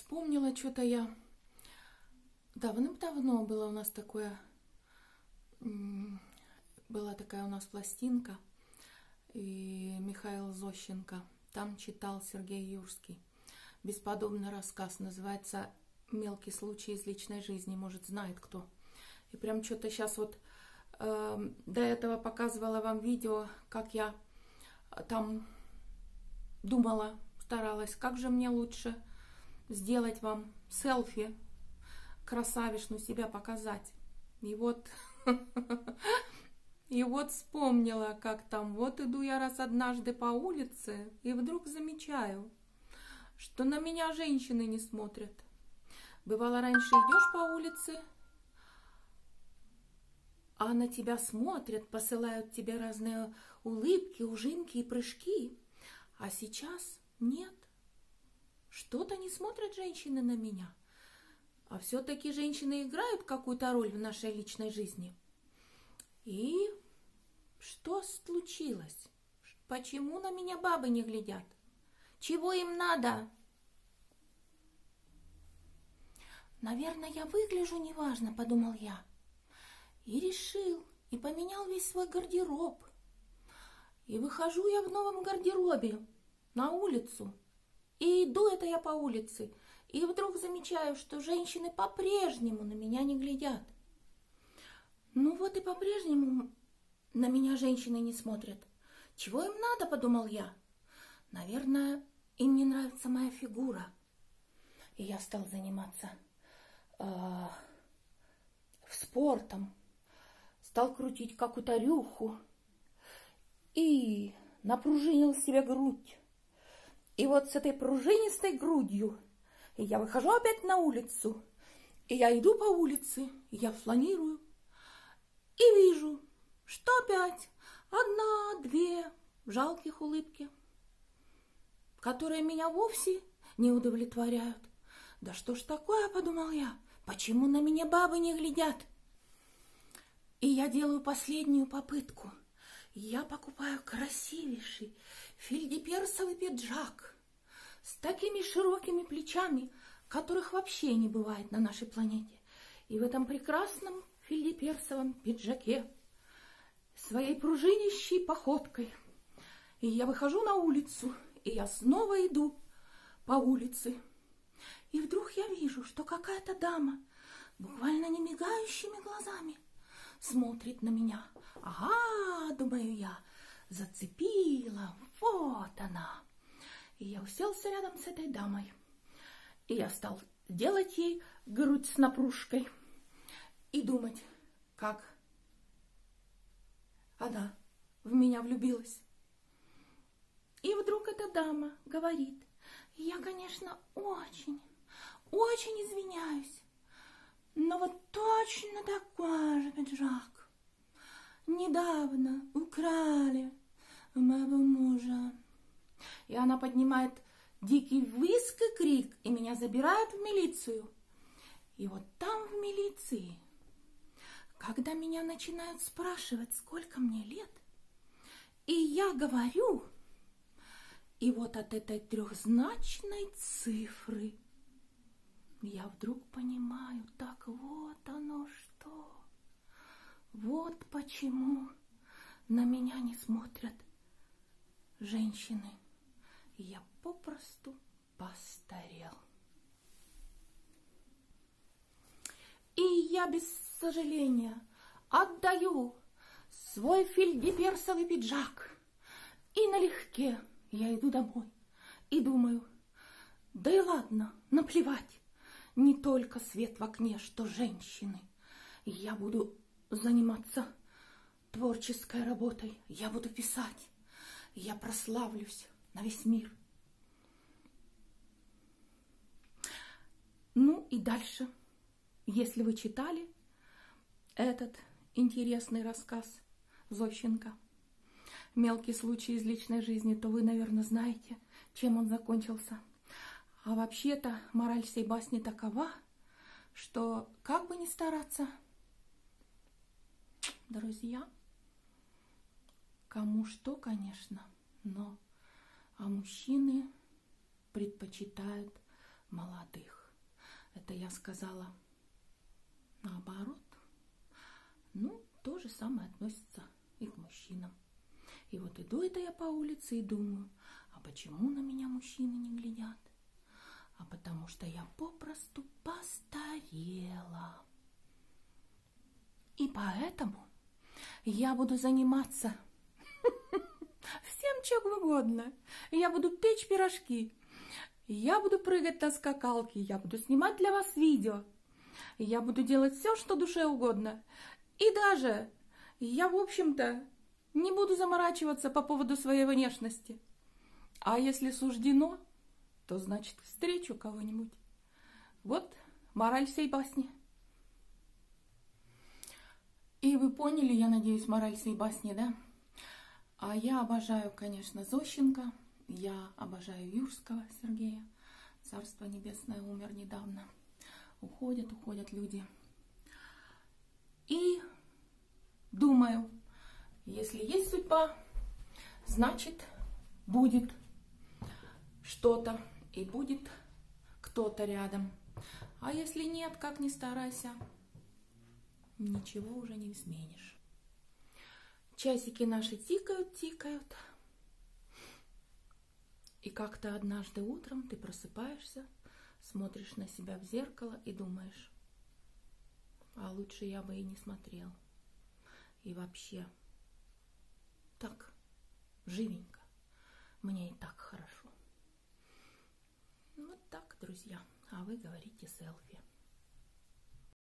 Вспомнила что-то я. Давным-давно было у нас такое, была такая у нас пластинка, и Михаил Зощенко там читал Сергей Юрский. Бесподобный рассказ, называется «Мелкий случай из личной жизни», может, знает кто. И прям что-то сейчас вот до этого показывала вам видео, как я там думала, старалась, как же мне лучше сделать вам селфи, красавишну себя показать. И вот, и вот вспомнила, как там, вот иду я раз однажды по улице, и вдруг замечаю, что на меня женщины не смотрят. Бывало, раньше идешь по улице, а на тебя смотрят, посылают тебе разные улыбки, ужимки и прыжки. А сейчас нет. Что-то не смотрят женщины на меня. А все-таки женщины играют какую-то роль в нашей личной жизни. И что случилось? Почему на меня бабы не глядят? Чего им надо? Наверное, я выгляжу неважно, подумал я. И решил, и поменял весь свой гардероб. И выхожу я в новом гардеробе на улицу. И иду это я по улице. И вдруг замечаю, что женщины по-прежнему на меня не глядят. Ну вот и по-прежнему на меня женщины не смотрят. Чего им надо, подумал я. Наверное, им не нравится моя фигура. И я стал заниматься спортом. Стал крутить какую-то рюху. И напружинил себе грудь. И вот с этой пружинистой грудью я выхожу опять на улицу. И я иду по улице, и я фланирую. И вижу, что опять одна-две жалких улыбки, которые меня вовсе не удовлетворяют. Да что ж такое, подумал я, почему на меня бабы не глядят? И я делаю последнюю попытку. Я покупаю красивейший фельдеперсовый пиджак с такими широкими плечами, которых вообще не бывает на нашей планете. И в этом прекрасном фельдеперсовом пиджаке, своей пружинищей походкой, и я выхожу на улицу, и я снова иду по улице. И вдруг я вижу, что какая-то дама буквально не мигающими глазами смотрит на меня. Ага, думаю я, зацепила, вот она. И я уселся рядом с этой дамой. И я стал делать ей грудь с напружкой. И думать, как она в меня влюбилась. И вдруг эта дама говорит: я, конечно, очень извиняюсь, но вот точно такой же пиджак недавно украли у моего мужа. И она поднимает дикий визг и крик, и меня забирают в милицию. И вот там в милиции, когда меня начинают спрашивать, сколько мне лет, и я говорю, и вот от этой трехзначной цифры я вдруг понимаю, так вот оно что. Вот почему на меня не смотрят женщины. Я попросту постарел. И я без сожаления отдаю свой фельдеперсовый пиджак. И налегке я иду домой. И думаю, да и ладно, наплевать. Не только свет в окне, что женщины. Я буду заниматься творческой работой. Я буду писать. Я прославлюсь на весь мир. Ну и дальше, если вы читали этот интересный рассказ Зощенко «Мелкий случай из личной жизни», то вы, наверное, знаете, чем он закончился. А вообще-то мораль всей басни такова, что как бы ни стараться, друзья, кому что, конечно, но мужчины предпочитают молодых. Это я сказала наоборот. Ну, то же самое относится и к мужчинам. И вот иду это я по улице и думаю, а почему на меня мужчины не глядят? А потому что я попросту постарела. И поэтому я буду заниматься всем чем угодно. Я буду печь пирожки, я буду прыгать на скакалке, я буду снимать для вас видео, я буду делать все, что душе угодно. И даже я, в общем-то, не буду заморачиваться по поводу своей внешности. А если суждено, то значит встречу кого-нибудь. Вот мораль всей басни. И вы поняли, я надеюсь, мораль всей басни, да? А я обожаю, конечно, Зощенко, я обожаю Юрского Сергея. Царство небесное, умер недавно. Уходят люди. И думаю, если есть судьба, значит, будет что-то и будет кто-то рядом. А если нет, как ни старайся, ничего уже не изменишь. Часики наши тикают. И как-то однажды утром ты просыпаешься, смотришь на себя в зеркало и думаешь, а лучше я бы и не смотрел. И вообще, так, живенько, мне и так хорошо. Вот так, друзья. А вы говорите селфи.